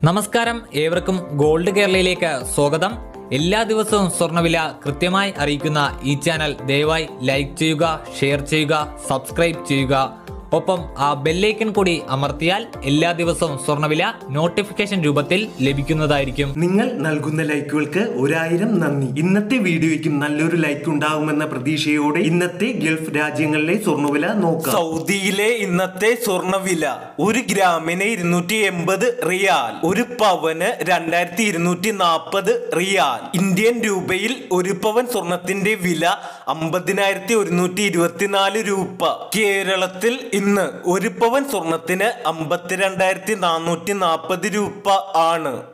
നമസ്കാരം, ഏവർക്കും ഗോൾഡ് കേരളയിലേക്ക് സ്വാഗതം. എല്ലാ ദിവസവും സ്വർണ്ണവില കൃത്യമായി അറിയിക്കുന്ന ഈ ചാനൽ ദയവായി ലൈക്ക് ചെയ്യുക, ഷെയർ ചെയ്യുക, സബ്സ്ക്രൈബ് ചെയ്യുക. ഒപ്പം ആ ബെല്ലൈക്കൺ കൂടി അമർത്തിയാൽ എല്ലാ ദിവസവും സ്വർണ്ണവില നോട്ടിഫിക്കേഷൻ രൂപത്തിൽ ലഭിക്കുന്നതായിരിക്കും. നിങ്ങൾ നൽകുന്ന ലൈക്കുകൾക്ക് 1000 നന്ദി. ഇന്നത്തെ വീഡിയോയ്ക്ക് നല്ലൊരു ലൈക്ക് ഉണ്ടാകുമെന്ന പ്രതീക്ഷയോടെ ഇന്നത്തെ ഗൾഫ് രാജ്യങ്ങളിലെ സ്വർണ്ണവില നോക്കാം. സൗദിയിലെ ഇന്നത്തെ സ്വർണ്ണവില 1 ഗ്രാമിന് 280 റിയാൽ, 1 പവന് 2240 റിയാൽ. ഇന്ത്യൻ രൂപയിൽ 1 പവൻ സ്വർണത്തിന്റെ വില 50,124 രൂപ. കേരളത്തിൽ ഇന്ന് 1 പവൻ സ്വർണത്തിന് 52,440 രൂപ ആണ്.